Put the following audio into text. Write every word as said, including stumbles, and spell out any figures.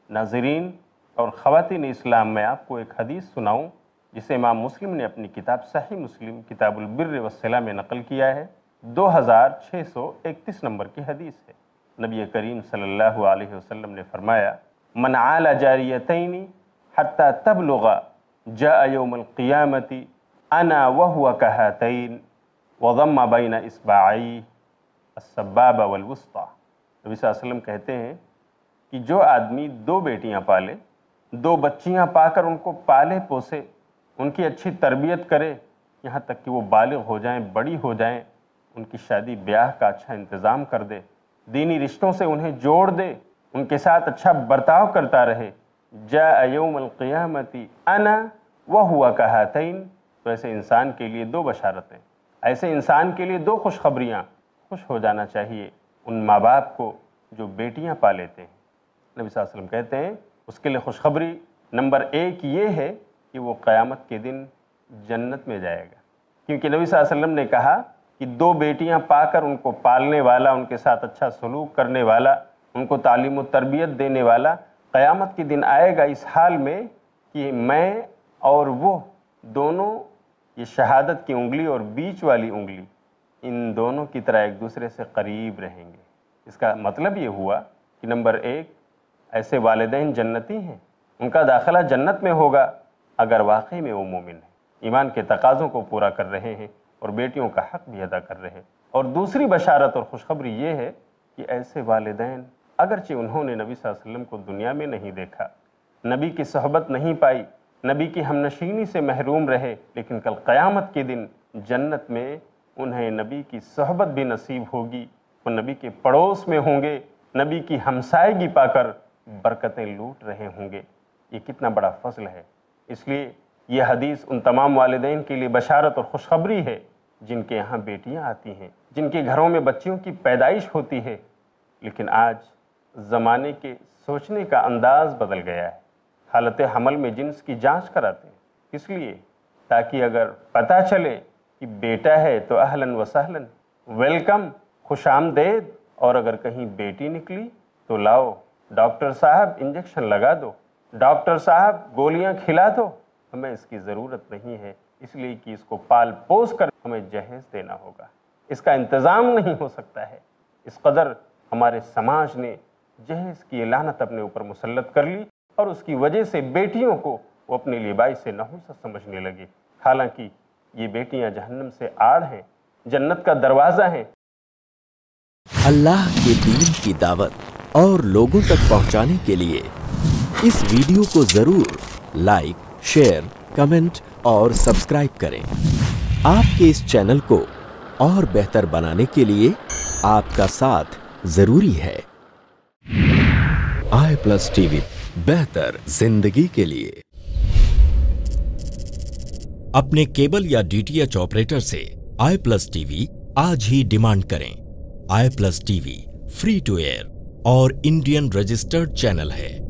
नाज़रीन और ख़वातीन इस्लाम, में आपको एक हदीस सुनाऊं जिसे इमाम मुस्लिम ने अपनी किताब सही मुस्लिम किताबुल बिर्र वस्सिला में नकल किया है। दो हज़ार छः सौ इकतीस नंबर की हदीस है। नबी करीम सल्लल्लाहु अलैहि वसल्लम ने फरमाया, मन आला जारियतैनी हत्ता तबलुगा जा यौमुल क़ियामती अना व हुवा कहातैन व ज़म्मा बैन इस्बाई अस्सबाबा वल वुस्ता। नबी सल्लल्लाहु अलैहि वसल्लम कहते हैं कि जो आदमी दो बेटियां पाले, दो बच्चियां पाकर उनको पाले पोसे, उनकी अच्छी तरबियत करे, यहाँ तक कि वो बालिग हो जाएं, बड़ी हो जाएं, उनकी शादी ब्याह का अच्छा इंतज़ाम कर दे, दीनी रिश्तों से उन्हें जोड़ दे, उनके साथ अच्छा बर्ताव करता रहे। जा यौमुल क़ियामती अना व हुवा कहातैन। तो ऐसे इंसान के लिए दो बशारतें, ऐसे इंसान के लिए दो खुशखबरियाँ। खुश हो जाना चाहिए उन माँ बाप को जो बेटियाँ पा लेते हैं। नबी सल्लल्लाहु अलैहि वसल्लम कहते हैं उसके लिए खुशखबरी नंबर एक ये है कि वो क़यामत के दिन जन्नत में जाएगा, क्योंकि नबी सल्लल्लाहु अलैहि वसल्लम ने कहा कि दो बेटियां पाकर उनको पालने वाला, उनके साथ अच्छा सलूक करने वाला, उनको तालीम व तरबियत देने वाला क़यामत के दिन आएगा इस हाल में कि मैं और वो दोनों, ये शहादत की उंगली और बीच वाली उंगली, इन दोनों की तरह एक दूसरे से करीब रहेंगे। इसका मतलब ये हुआ कि नंबर एक, ऐसे वालिदैन जन्नती हैं, उनका दाखिला जन्नत में होगा अगर वाकई में वो मोमिन है, ईमान के तकाज़ों को पूरा कर रहे हैं और बेटियों का हक़ भी अदा कर रहे हैं। और दूसरी बशारत और खुशखबरी ये है कि ऐसे वालिदैन, अगरचे उन्होंने नबी सल्लल्लाहु अलैहि वसल्लम को दुनिया में नहीं देखा, नबी की सोहबत नहीं पाई, नबी की हमनशीनी से महरूम रहे, लेकिन कल क़यामत के दिन जन्नत में उन्हें नबी की सोहबत भी नसीब होगी, वो नबी के पड़ोस में होंगे, नबी की हमसायगी पाकर बरकतें लूट रहे होंगे। ये कितना बड़ा फजल है। इसलिए ये हदीस उन तमाम वालिदैन के लिए बशारत और खुशखबरी है जिनके यहाँ बेटियाँ आती हैं, जिनके घरों में बच्चियों की पैदाइश होती है। लेकिन आज ज़माने के सोचने का अंदाज़ बदल गया है। हालत हमल में जिन्स की जांच कराते हैं, इसलिए ताकि अगर पता चले कि बेटा है तो अहलन व सहलन, वेलकम, खुशामदेद, और अगर कहीं बेटी निकली तो लाओ डॉक्टर साहब इंजेक्शन लगा दो, डॉक्टर साहब गोलियां खिला दो। हमें इसकी ज़रूरत नहीं है, इसलिए कि इसको पाल पोस कर हमें जहेज़ देना होगा, इसका इंतज़ाम नहीं हो सकता है। इस कदर हमारे समाज ने जहेज़ की लानत अपने ऊपर मुसल्लत कर ली और उसकी वजह से बेटियों को वो अपने लिए बाइस से नहुसा समझने लगे। हालांकि ये बेटियां जहन्नम से आड़ हैं, जन्नत का दरवाज़ा हैं। अल्लाह के दीन की दावत और लोगों तक पहुंचाने के लिए इस वीडियो को जरूर लाइक, शेयर, कमेंट और सब्सक्राइब करें। आपके इस चैनल को और बेहतर बनाने के लिए आपका साथ जरूरी है। आई प्लस टीवी, बेहतर जिंदगी के लिए। अपने केबल या डीटीएच ऑपरेटर से आई प्लस टीवी आज ही डिमांड करें। I plus TV free to air और इंडियन रजिस्टर्ड चैनल है।